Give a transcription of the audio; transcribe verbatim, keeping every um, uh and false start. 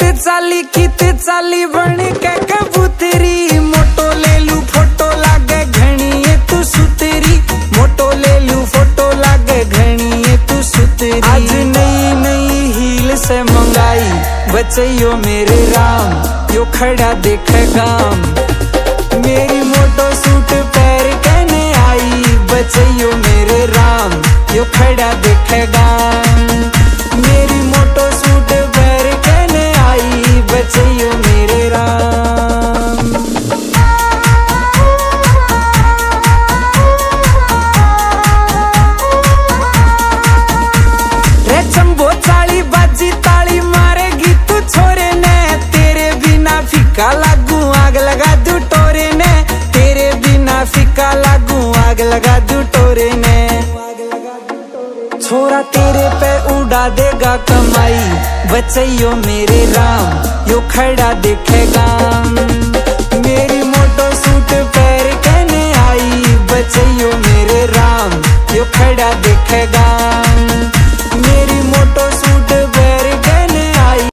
चाली कित चाली बन के कबूतरी। मोटो ले लू फोटो लागे घनी ये तू सुतरी। मोटो ले लू फोटो लागे घनी ये तू सुतरी। आज नई नई हील से मंगाई बचैयो मेरे राम, यो खड़ा देखे गाम। मेरी मोटो सूट पैर कहने आई बचैयो मेरे राम, यो खड़ा देखे गाम। मेरी मोटो सूट पैर कहने आई बचैयो मेरे राम। रे चंबो चाली बाजी ताली मारेगी तू छोरे ने। तेरे बिना फीका लागू आग लगा दू टोरे ने। तेरे बिना फीका लागू आग लगा दू टोरे ने। छोरा तेरे पे उड़ा देगा कमाई बचैयो मेरे राम, यो खड़ा देखेगा। मेरी मोटो सूट पैर कहने आई बचैयो मेरे राम, यो खड़ा देखेगा।